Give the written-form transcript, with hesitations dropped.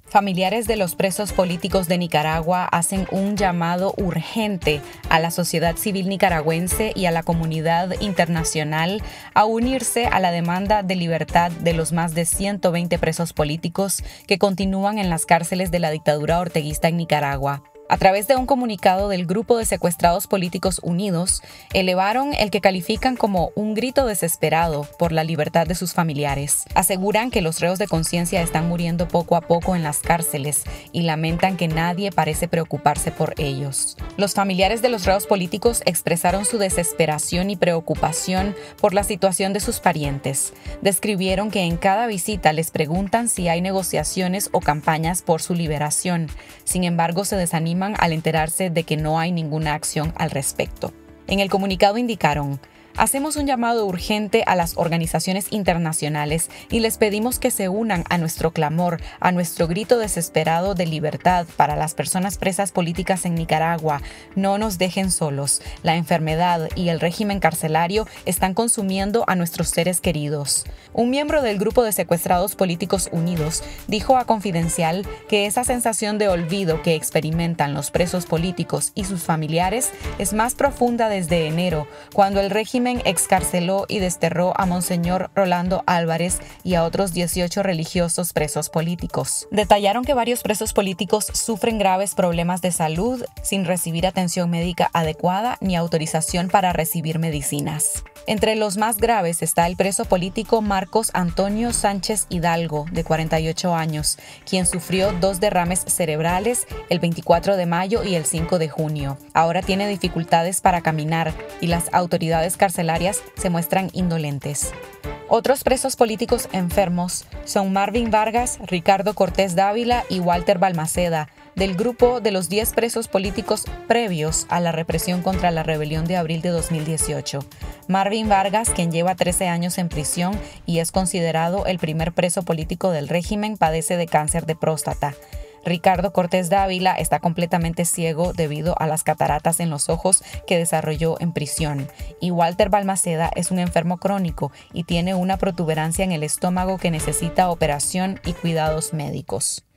Familiares de los presos políticos de Nicaragua hacen un llamado urgente a la sociedad civil nicaragüense y a la comunidad internacional a unirse a la demanda de libertad de los más de 120 presos políticos que continúan en las cárceles de la dictadura orteguista en Nicaragua. A través de un comunicado del Grupo de Secuestrados Políticos Unidos, elevaron el que califican como un grito desesperado por la libertad de sus familiares. Aseguran que los reos de conciencia están muriendo poco a poco en las cárceles y lamentan que nadie parece preocuparse por ellos. Los familiares de los reos políticos expresaron su desesperación y preocupación por la situación de sus parientes. Describieron que en cada visita les preguntan si hay negociaciones o campañas por su liberación. Sin embargo, se desaniman al enterarse de que no hay ninguna acción al respecto. En el comunicado indicaron: hacemos un llamado urgente a las organizaciones internacionales y les pedimos que se unan a nuestro clamor, a nuestro grito desesperado de libertad para las personas presas políticas en Nicaragua. No nos dejen solos. La enfermedad y el régimen carcelario están consumiendo a nuestros seres queridos. Un miembro del Grupo de Secuestrados Políticos Unidos dijo a Confidencial que esa sensación de olvido que experimentan los presos políticos y sus familiares es más profunda desde enero, cuando el régimen excarceló y desterró a Monseñor Rolando Álvarez y a otros 18 religiosos presos políticos. Detallaron que varios presos políticos sufren graves problemas de salud sin recibir atención médica adecuada ni autorización para recibir medicinas. Entre los más graves está el preso político Marcos Antonio Sánchez Hidalgo, de 48 años, quien sufrió 2 derrames cerebrales el 24 de mayo y el 5 de junio. Ahora tiene dificultades para caminar y las autoridades carcelarias se muestran indolentes. Otros presos políticos enfermos son Marvin Vargas, Ricardo Cortés Dávila y Walter Balmaceda, del grupo de los 10 presos políticos previos a la represión contra la rebelión de abril de 2018. Marvin Vargas, quien lleva 13 años en prisión y es considerado el primer preso político del régimen, padece de cáncer de próstata. Ricardo Cortés Dávila está completamente ciego debido a las cataratas en los ojos que desarrolló en prisión. Y Walter Balmaceda es un enfermo crónico y tiene una protuberancia en el estómago que necesita operación y cuidados médicos.